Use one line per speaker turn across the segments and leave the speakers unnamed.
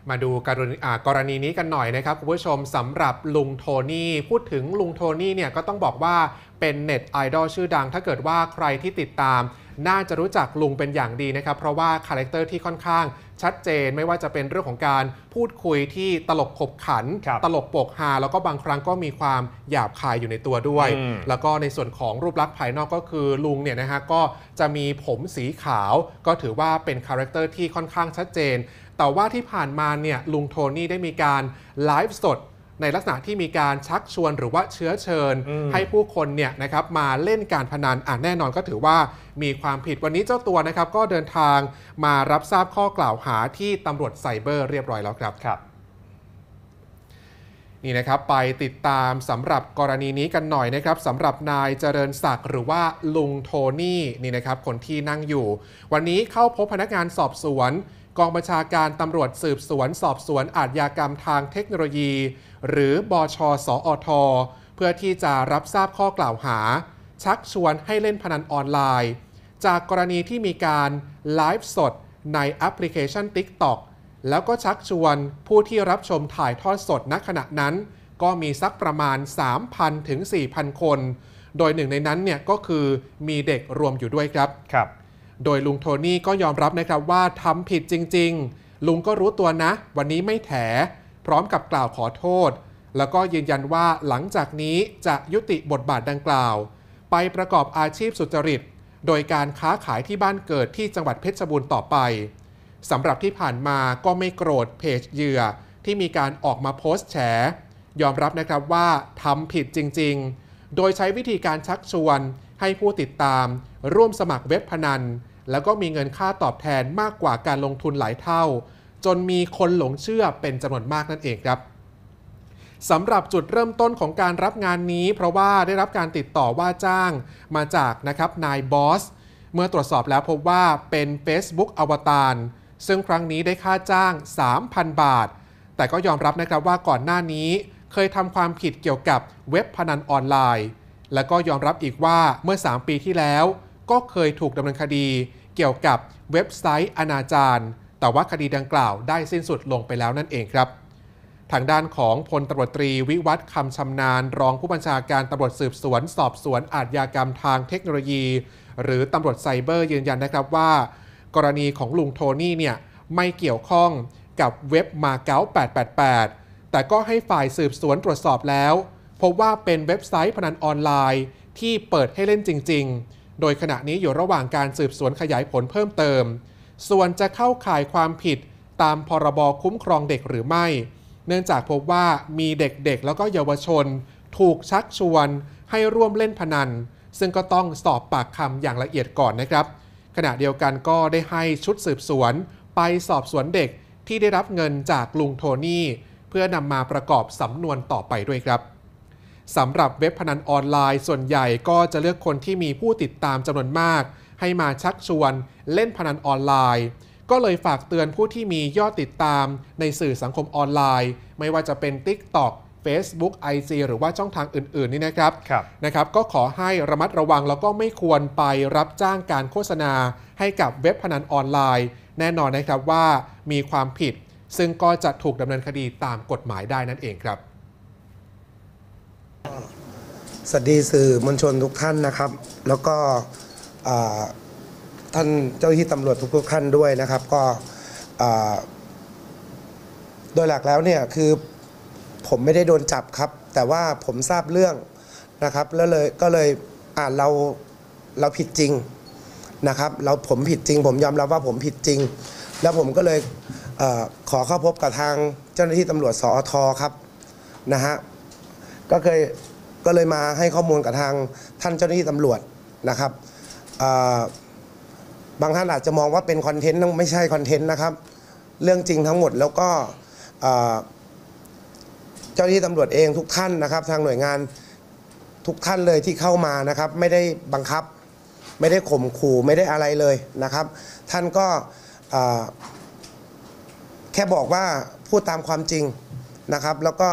มาดูกรณีนี้กันหน่อยนะครับคุณผู้ชมสำหรับลุงโทนี่พูดถึงลุงโทนี่เนี่ยก็ต้องบอกว่าเป็นเน็ตไอดอลชื่อดังถ้าเกิดว่าใครที่ติดตามน่าจะรู้จักลุงเป็นอย่างดีนะครับเพราะว่าคาแรคเตอร์ที่ค่อนข้างชัดเจนไม่ว่าจะเป็นเรื่องของการพูดคุยที่ตลกขบขันตลกโปกฮาแล้วก็บางครั้งก็มีความหยาบคายอยู่ในตัวด้วยแล้วก็ในส่วนของรูปลักษณ์ภายนอกก็คือลุงเนี่ยนะฮะก็จะมีผมสีขาวก็ถือว่าเป็นคาแรคเตอร์ที่ค่อนข้างชัดเจนแต่ว่าที่ผ่านมาเนี่ยลุงโทนี่ได้มีการไลฟ์สดในลักษณะที่มีการชักชวนหรือว่าเชื้อเชิญให้ผู้คนเนี่ยนะครับมาเล่นการพนันแน่นอนก็ถือว่ามีความผิดวันนี้เจ้าตัวนะครับก็เดินทางมารับทราบข้อกล่าวหาที่ตำรวจไซเบอร์เรียบร้อยแล้วครับนี่นะครับไปติดตามสำหรับกรณีนี้กันหน่อยนะครับสำหรับนายเจริญศักดิ์หรือว่าลุงโทนี่นี่นะครับคนที่นั่งอยู่วันนี้เข้าพบพนักงานสอบสวนกองบัญชาการตำรวจสืบสวนสอบสวนอาชญากรรมทางเทคโนโลยีหรือบช.สอท.เพื่อที่จะรับทราบข้อกล่าวหาชักชวนให้เล่นพนันออนไลน์จากกรณีที่มีการไลฟ์สดในแอปพลิเคชัน TikTok แล้วก็ชักชวนผู้ที่รับชมถ่ายทอดสดณขณะนั้นก็มีสักประมาณ 3,000 ถึง 4,000 คนโดยหนึ่งในนั้นเนี่ยก็คือมีเด็กรวมอยู่ด้วยครับโดยลุงโทนี่ก็ยอมรับนะครับว่าทำผิดจริงๆลุงก็รู้ตัวนะวันนี้ไม่แถพร้อมกับกล่าวขอโทษแล้วก็ยืนยันว่าหลังจากนี้จะยุติบทบาทดังกล่าวไปประกอบอาชีพสุจริตโดยการค้าขายที่บ้านเกิดที่จังหวัดเพชรบูรณ์ต่อไปสำหรับที่ผ่านมาก็ไม่โกรธเพจเหยื่อที่มีการออกมาโพสต์แฉยอมรับนะครับว่าทำผิดจริงๆโดยใช้วิธีการชักชวนให้ผู้ติดตามร่วมสมัครเว็บพนันแล้วก็มีเงินค่าตอบแทนมากกว่าการลงทุนหลายเท่าจนมีคนหลงเชื่อเป็นจำนวนมากนั่นเองครับสำหรับจุดเริ่มต้นของการรับงานนี้เพราะว่าได้รับการติดต่อว่าจ้างมาจากนะครับนายบอสเมื่อตรวจสอบแล้วพบว่าเป็น Facebook อวตารซึ่งครั้งนี้ได้ค่าจ้าง 3,000 บาทแต่ก็ยอมรับนะครับว่าก่อนหน้านี้เคยทำความผิดเกี่ยวกับเว็บพนันออนไลน์และก็ยอมรับอีกว่าเมื่อ3 ปีที่แล้วก็เคยถูกดำเนินคดีเกี่ยวกับเว็บไซต์อนาจารแต่ว่าคดีดังกล่าวได้สิ้นสุดลงไปแล้วนั่นเองครับทางด้านของพลตำรวจตรีวิวัฒน์คำชำนาญรองผู้บัญชาการตำรวจสืบสวนสอบสวนอาชญากรรมทางเทคโนโลยีหรือตำรวจไซเบอร์ยืนยันนะครับว่ากรณีของลุงโทนี่เนี่ยไม่เกี่ยวข้องกับเว็บมาเก๊า888แต่ก็ให้ฝ่ายสืบสวนตรวจสอบแล้วพบว่าเป็นเว็บไซต์พนันออนไลน์ที่เปิดให้เล่นจริงๆโดยขณะนี้อยู่ระหว่างการสืบสวนขยายผลเพิ่มเติมส่วนจะเข้าข่ายความผิดตามพรบคุ้มครองเด็กหรือไม่เนื่องจากพบว่ามีเด็กๆแล้วก็เยาวชนถูกชักชวนให้ร่วมเล่นพนันซึ่งก็ต้องสอบปากคำอย่างละเอียดก่อนนะครับขณะเดียวกันก็ได้ให้ชุดสืบสวนไปสอบสวนเด็กที่ได้รับเงินจากลุงโทนี่เพื่อนำมาประกอบสำนวนต่อไปด้วยครับสำหรับเว็บพนันออนไลน์ส่วนใหญ่ก็จะเลือกคนที่มีผู้ติดตามจำนวนมากให้มาชักชวนเล่นพนันออนไลน์ก็เลยฝากเตือนผู้ที่มียอดติดตามในสื่อสังคมออนไลน์ไม่ว่าจะเป็น TikTok Facebook IG หรือว่าช่องทางอื่นๆนี่นะครับก็ขอให้ระมัดระวังแล้วก็ไม่ควรไปรับจ้างการโฆษณาให้กับเว็บพนันออนไลน์แน่นอนนะครับว่ามีความผิดซึ่งก็จะถูกดำเนินคดีตามกฎหมายได้นั่นเองครับ
สวัสดีสื่อมวลชนทุกท่านนะครับแล้วก็ท่านเจ้าหน้าที่ตำรวจทุกท่านด้วยนะครับก็โดยหลักแล้วเนี่ยคือผมไม่ได้โดนจับครับแต่ว่าผมทราบเรื่องนะครับแล้วก็เลยเราผิดจริงนะครับผมผิดจริงผมยอมรับว่าผมผิดจริงแล้วผมก็เลยขอเข้าพบกับทางเจ้าหน้าที่ตำรวจสอท.ครับนะฮะก็เลยมาให้ข้อมูลกับทางท่านเจ้าหน้าที่ตำรวจนะครับบางท่านอาจจะมองว่าเป็นคอนเทนต์ไม่ใช่คอนเทนต์นะครับเรื่องจริงทั้งหมดแล้วก็เจ้าหน้าที่ตำรวจเองทุกท่านนะครับทางหน่วยงานทุกท่านเลยที่เข้ามานะครับไม่ได้บังคับไม่ได้ข่มขู่ไม่ได้อะไรเลยนะครับท่านก็แค่บอกว่าพูดตามความจริงนะครับแล้วก็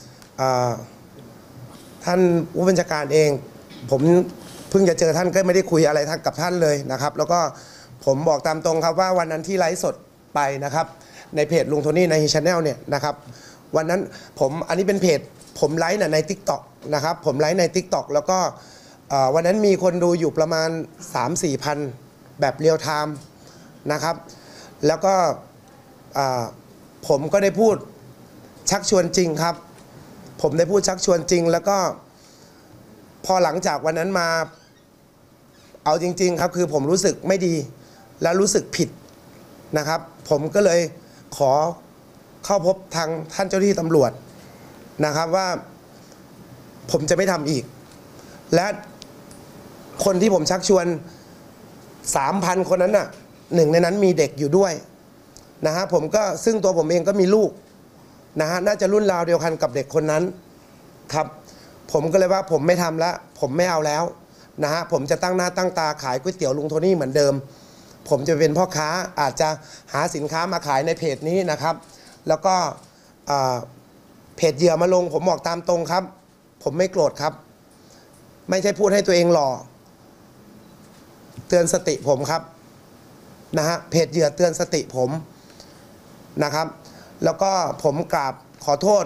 ท่านผู้บัญชาการเองผมเพิ่งจะเจอท่านก็ไม่ได้คุยอะไรกับท่านเลยนะครับแล้วก็ผมบอกตามตรงครับว่าวันนั้นที่ไลฟ์สดไปนะครับในเพจลุงโทนี่ในชาแนลเนี่ยนะครับวันนั้นอันนี้เป็นเพจผมไลฟ์ใน TikTok นะครับผมไลฟ์ใน TikTok แล้วก็วันนั้นมีคนดูอยู่ประมาณ 3-4 พันแบบเรียลไทม์นะครับแล้วก็ผมก็ได้พูดชักชวนจริงครับผมได้พูดชักชวนจริงแล้วก็พอหลังจากวันนั้นมาเอาจริงๆครับคือผมรู้สึกไม่ดีและรู้สึกผิดนะครับผมก็เลยขอเข้าพบทางท่านเจ้าหน้าที่ตำรวจนะครับว่าผมจะไม่ทำอีกและคนที่ผมชักชวน 3,000 คนนั้นน่ะหนึ่งในนั้นมีเด็กอยู่ด้วยนะฮะผมก็ซึ่งตัวผมเองก็มีลูกนะฮะน่าจะรุ่นราวเดียวกันกับเด็กคนนั้นครับผมก็เลยว่าผมไม่ทำแล้วผมไม่เอาแล้วนะฮะผมจะตั้งหน้าตั้งตาขายก๋วยเตี๋ยวลุงโทนี่เหมือนเดิมผมจะเป็นพ่อค้าอาจจะหาสินค้ามาขายในเพจนี้นะครับแล้วก็เพจเหยื่อมาลงผมบอกตามตรงครับผมไม่โกรธครับไม่ใช่พูดให้ตัวเองหล่อเตือนสติผมครับนะฮะเพจเหยื่อเตือนสติผมนะครับแล้วก็ผมกราบขอโทษ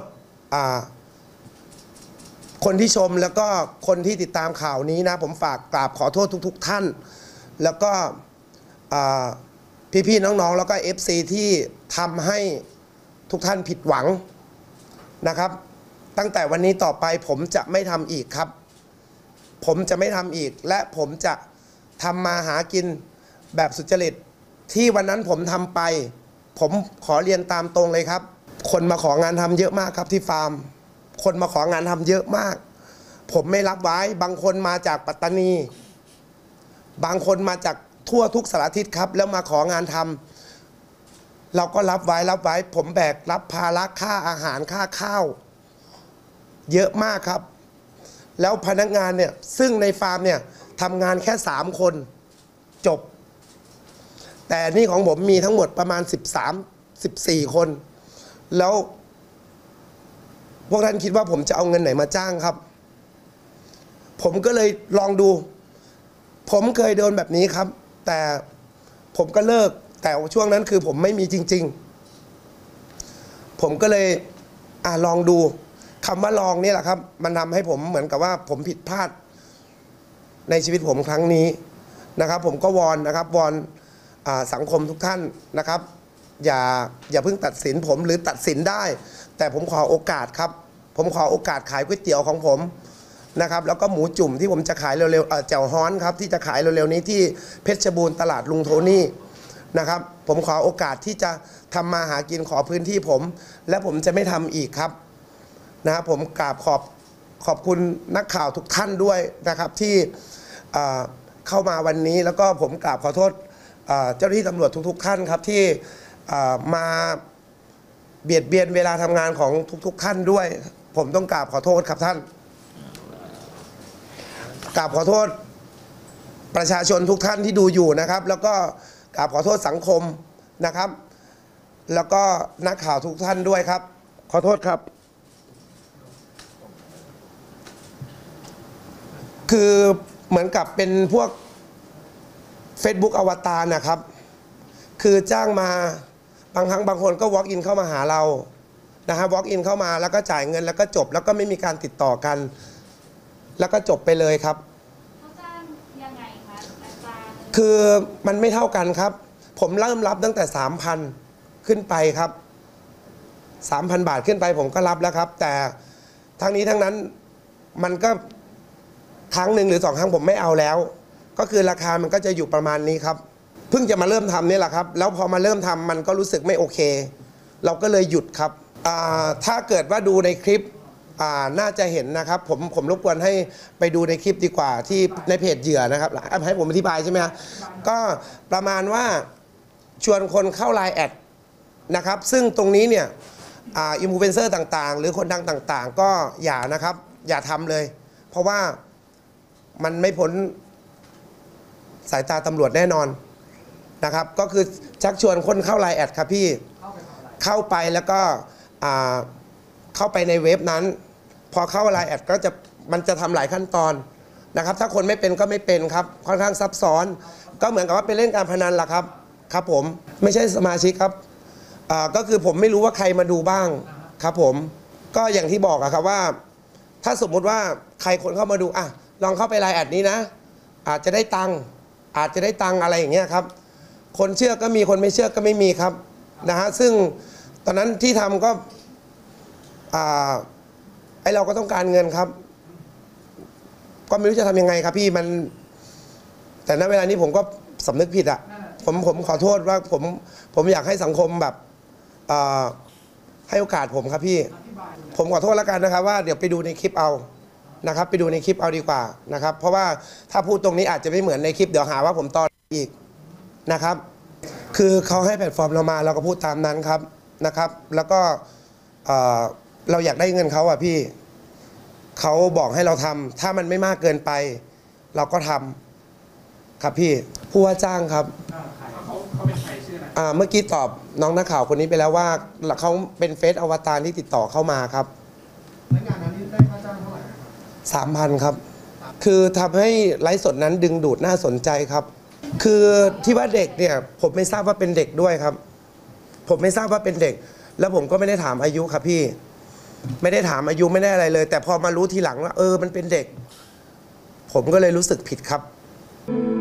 คนที่ชมแล้วก็คนที่ติดตามข่าวนี้นะผมฝากกราบขอโทษทุกท่านแล้วก็พี่ๆน้องๆแล้วก็ FC ที่ทำให้ทุกท่านผิดหวังนะครับตั้งแต่วันนี้ต่อไปผมจะไม่ทำอีกครับผมจะไม่ทำอีกและผมจะทำมาหากินแบบสุจริตที่วันนั้นผมทำไปผมขอเรียนตามตรงเลยครับคนมาของานทำเยอะมากครับที่ฟาร์มคนมาของานทำเยอะมากผมไม่รับไว้บางคนมาจากปัตตานีบางคนมาจากทั่วทุกสารทิศครับแล้วมาของานทำเราก็รับไว้ผมแบกรับภาระค่าอาหารค่าข้าวเยอะมากครับแล้วพนักงานเนี่ยซึ่งในฟาร์มเนี่ยทำงานแค่3 คนจบแต่นี่ของผมมีทั้งหมดประมาณ13-14 คนแล้วพวกท่านคิดว่าผมจะเอาเงินไหนมาจ้างครับผมก็เลยลองดูผมเคยโดนแบบนี้ครับแต่ผมก็เลิกแต่ช่วงนั้นคือผมไม่มีจริงๆผมก็เลยลองดูคำว่าลองนี่แหละครับมันทำให้ผมเหมือนกับว่าผมผิดพลาดในชีวิตผมครั้งนี้นะครับผมก็วอนนะครับวอนสังคมทุกท่านนะครับอย่าเพิ่งตัดสินผมหรือตัดสินได้แต่ผมขอโอกาสครับผมขอโอกาสขายก๋วยเตี๋ยวของผมนะครับแล้วก็หมูจุ่มที่ผมจะขายเร็วๆแจ่วฮ้อนครับที่จะขายเร็วๆนี้ที่เพชรบูรณ์ตลาดลุงโทนี่นะครับผมขอโอกาสที่จะทำมาหากินขอพื้นที่ผมและผมจะไม่ทำอีกครับนะครับผมกราบขอบคุณนักข่าวทุกท่านด้วยนะครับที่เข้ามาวันนี้แล้วก็ผมกราบขอโทษเจ้าหน้าที่ตำรวจทุกท่านครับที่มาเบียดเบียนเวลาทำงานของทุกท่านด้วยผมต้องกราบขอโทษครับท่านกราบขอโทษประชาชนทุกท่านที่ดูอยู่นะครับแล้วก็กราบขอโทษสังคมนะครับแล้วก็นักข่าวทุกท่านด้วยครับขอโทษครับคือเหมือนกับเป็นพวก Facebook อวตารนะครับคือจ้างมาบางครั้งบางคนก็ walk in เข้ามาหาเรานะฮะ walk in เข้ามาแล้วก็จ่ายเงินแล้วก็จบแล้วก็ไม่มีการติดต่อกันแล้วก็จบไปเลยครับ
เขาจ้างยังไงคะอาจารย์
คือมันไม่เท่ากันครับผมเริ่มรับตั้งแต่ 3,000 ขึ้นไปครับ 3,000 บาทขึ้นไปผมก็รับแล้วครับแต่ทั้งนี้ทั้งนั้นมันก็ครั้งหนึ่งหรือ2 ครั้งผมไม่เอาแล้วก็คือราคามันก็จะอยู่ประมาณนี้ครับเพิ่งจะมาเริ่มทำนี่แหละครับแล้วพอมาเริ่มทำมันก็รู้สึกไม่โอเคเราก็เลยหยุดครับถ้าเกิดว่าดูในคลิปน่าจะเห็นนะครับผมรบกวนให้ไปดูในคลิปดีกว่าที่ในเพจเหยื่อนะครับให้ผมอธิบายใช่ไหมครับก็ประมาณว่าชวนคนเข้าไลน์แอดนะครับซึ่งตรงนี้เนี่ยอินฟลูเอนเซอร์ต่างๆหรือคนดังต่างๆก็อย่านะครับอย่าทำเลยเพราะว่ามันไม่พ้นสายตาตำรวจแน่นอนนะครับก็คือชักชวนคนเข้าไลน์แอดครับพี่เข้าไปแล้วก็เข้าไปในเว็บนั้นพอเข้าไลน์แอดก็จะมันจะทำหลายขั้นตอนนะครับถ้าคนไม่เป็นก็ไม่เป็นครับค่อนข้างซับซ้อนก็เหมือนกับว่าเป็นเล่นการพนันล่ะครับครับผมไม่ใช่สมาชิกครับก็คือผมไม่รู้ว่าใครมาดูบ้างครับผมก็อย่างที่บอกอะครับว่า ถ้าสมมุติว่าใครคนเข้ามาดูลองเข้าไปไลน์แอดนี้นะอาจจะได้ตังค์อะไรอย่างเงี้ยครับคนเชื่อก็มีคนไม่เชื่อก็ไม่มีครับนะฮะซึ่งตอนนั้นที่ทำก็เราก็ต้องการเงินครับก็ไม่รู้จะทำยังไงครับพี่มันแต่ณเวลานี้ผมก็สำนึกผิดอะผมขอโทษว่าผมอยากให้สังคมแบบให้โอกาสผมครับพี่ผมขอโทษแล้วกันนะครับว่าเดี๋ยวไปดูในคลิปเอานะครับไปดูในคลิปเอาดีกว่านะครับเพราะว่าถ้าพูดตรงนี้อาจจะไม่เหมือนในคลิปเดี๋ยวหาว่าผมตอนอีกนะครับคือเขาให้แพลตฟอร์มเรามาเราก็พูดตามนั้นครับนะครับแล้วก็เราอยากได้เงินเขาอะพี่เขาบอกให้เราทำถ้ามันไม่มากเกินไปเราก็ทำครับพี่ผู้ว่าจ้างครับเขาเป็นใครชื่ออะไรเมื่อกี้ตอบน้องนักข่าวคนนี้ไปแล้วว่าเขาเป็นเฟซอวตารที่ติดต่อเข้ามาครับในงานนั้นได้ค่าจ้างเท่าไหร่3,000ครับคือทำให้ไลฟ์สดนั้นดึงดูดน่าสนใจครับคือที่ว่าเด็กเนี่ยผมไม่ทราบว่าเป็นเด็กด้วยครับผมไม่ทราบว่าเป็นเด็กแล้วผมก็ไม่ได้ถามอายุครับพี่ไม่ได้ถามอายุไม่ได้อะไรเลยแต่พอมารู้ทีหลังว่ามันเป็นเด็กผมก็เลยรู้สึกผิดครับ